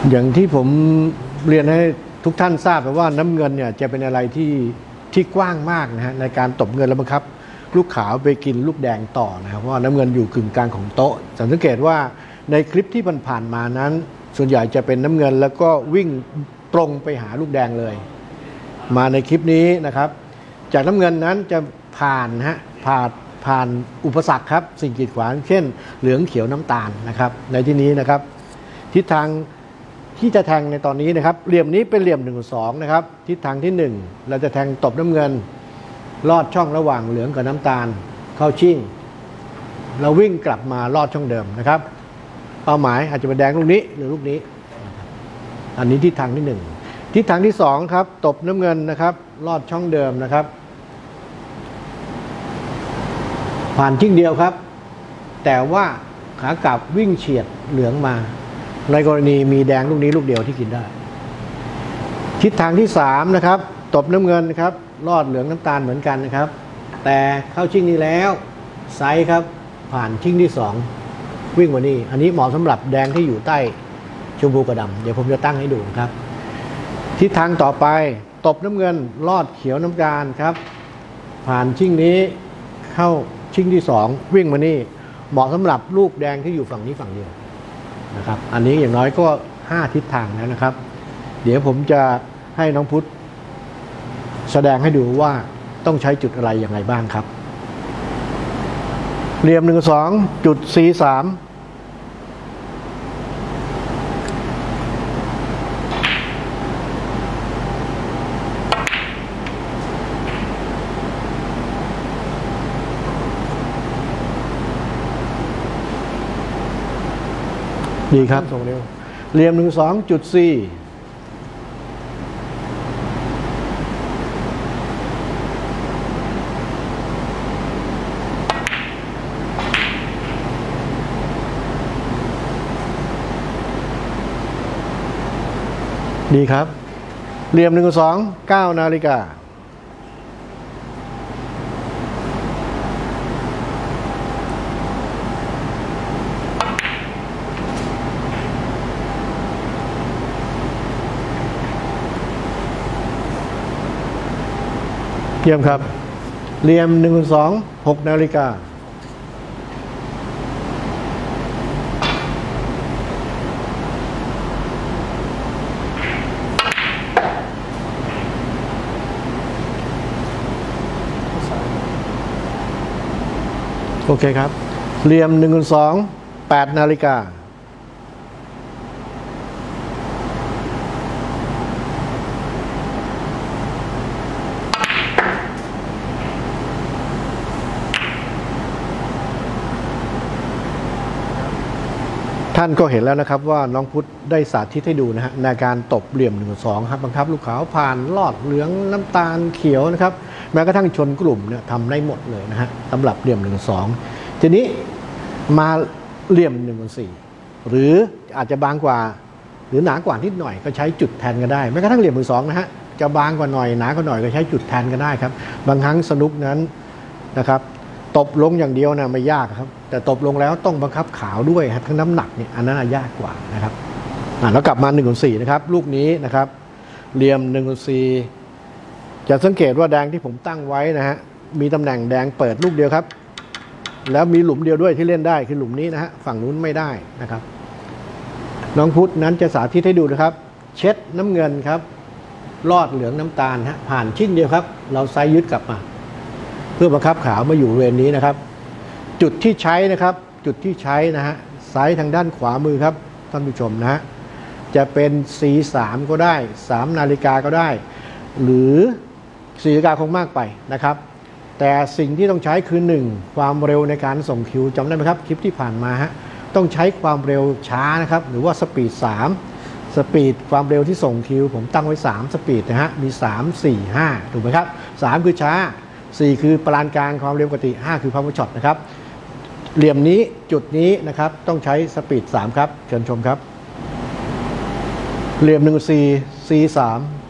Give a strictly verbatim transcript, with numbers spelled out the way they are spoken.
อย่างที่ผมเรียนให้ทุกท่านทราบว่าน้ำเงินเนี่ยจะเป็นอะไรที่ที่กว้างมากนะฮะในการตบเงินแล้วบังคับลูกขาวไปกินลูกแดงต่อนะครับเพราะว่าน้ำเงินอยู่กึ่งกลางของโต๊ะสังเกตว่าในคลิปที่ผ่านมานั้นส่วนใหญ่จะเป็นน้ำเงินแล้วก็วิ่งตรงไปหาลูกแดงเลยมาในคลิปนี้นะครับจากน้ำเงินนั้นจะผ่านฮะผ่านผ่านอุปสรรคครับสิ่งกีดขวางเช่นเหลืองเขียวน้ำตาลนะครับในที่นี้นะครับทิศทางที่จะแทงในตอนนี้นะครับเหลี่ยมนี้เป็นเหลี่ยมหนึ่งสองนะครับทิศทางที่หนึ่งเราจะแทงตบน้ำเงินลอดช่องระหว่างเหลืองกับน้ำตาลเข้าชิ่งเราวิ่งกลับมาลอดช่องเดิมนะครับเป้าหมายอาจจะเป็นแดงลูกนี้หรือลูกนี้อันนี้ทิศทางที่หนึ่งทิศทางที่สองครับตบน้ำเงินนะครับลอดช่องเดิมนะครับผ่านชิ่งเดียวครับแต่ว่าขากลับวิ่งเฉียดเหลืองมาในกรณีมีแดงลูกนี้ลูกเดียวที่กินได้ทิศทางที่สามนะครับตบน้ำเงินครับลอดเหลืองน้ำตาลเหมือนกันนะครับแต่เข้าชิ่งนี้แล้วไซส์ครับผ่านชิ่งที่สองวิ่งมานี่อันนี้เหมาะสำหรับแดงที่อยู่ใต้ชมพูกระดำเดี๋ยวผมจะตั้งให้ดูครับทิศทางต่อไปตบน้ำเงินลอดเขียวน้ำตาลครับผ่านชิ่งนี้เข้าชิ่งที่สองวิ่งมานี่เหมาะสำหรับลูกแดงที่อยู่ฝั่งนี้ฝั่งเดียวนะครับอันนี้อย่างน้อยก็ห้าทิศทางแล้วนะครับเดี๋ยวผมจะให้น้องพุทธแสดงให้ดูว่าต้องใช้จุดอะไรอย่างไรบ้างครับเหลี่ยมหนึ่งสองจุดสี่สามดีครับส่งเร็วเหลี่ยมหนึ่งสองจุดสี่ดีครับเหลี่ยมหนึ่งสองเก้านาฬิกาเยี่ยมครับเหลี่ยมหนึ่งสองหกนาฬิกาโอเคครับเหลี่ยมหนึ่งสองแปดนาฬิกาท่านก็เห็นแล้วนะครับว่าน้องพุทธได้สาธิตให้ดูนะฮะในการตบเหลี่ยมหนึ่งสองครับบังคับลูกขาวผ่านลอดเหลืองน้ำตาลเขียวนะครับแม้กระทั่งชนกลุ่มเนี่ยทำได้หมดเลยนะฮะสำหรับเหลี่ยมหนึ่งสองทีนี้มาเหลี่ยมหนึ่งสี่หรืออาจจะบางกว่าหรือหนากว่านิดหน่อยก็ใช้จุดแทนก็ได้แม้กระทั่งเหลี่ยมหนึ่งสองนะฮะจะบางกว่าหน่อยหนากว่าหน่อยก็ใช้จุดแทนก็ได้ครับบางครั้งสนุกนั้นนะครับตบลงอย่างเดียวนะไม่ยากครับแต่ตบลงแล้วต้องบังคับขาวด้วยครับทั้งน้ำหนักเนี่ยอันนั้นยากกว่านะครับแล้วกลับมาหนึ่งสี่นะครับลูกนี้นะครับเหลี่ยมหนึ่งสี่จะสังเกตว่าแดงที่ผมตั้งไว้นะฮะมีตำแหน่งแดงเปิดลูกเดียวครับแล้วมีหลุมเดียวด้วยที่เล่นได้คือหลุมนี้นะฮะฝั่งนู้นไม่ได้นะครับน้องพุทธนั้นจะสาธิตให้ดูนะครับเช็ดน้ำเงินครับลอดเหลืองน้ำตาลฮะผ่านชิ้นเดียวครับเราไซยึดกลับมาเพื่อบังคับขาวมาอยู่บริเวณนี้นะครับจุดที่ใช้นะครับจุดที่ใช้นะฮะไซส์ทางด้านขวามือครับท่านผู้ชมนะฮะจะเป็น ซี สาม ก็ได้สามนาฬิกาก็ได้หรือสี่นาฬิกาคงมากไปนะครับแต่สิ่งที่ต้องใช้คือหนึ่งความเร็วในการส่งคิวจำได้ไหมครับคลิปที่ผ่านมาฮะต้องใช้ความเร็วช้านะครับหรือว่าสปีดสามสปีดความเร็วที่ส่งคิวผมตั้งไว้สามสปีดนะฮะมีสาม สี่ ห้าถูกไหมครับสามคือช้าสี่คือปานกลางความเร็วปกติห้าคือพาวเวอร์ช็อตนะครับเหลี่ยมนี้จุดนี้นะครับต้องใช้สปีดสามครับเชิญชมครับเหลี่ยมหนึ่งสี่ ซี สาม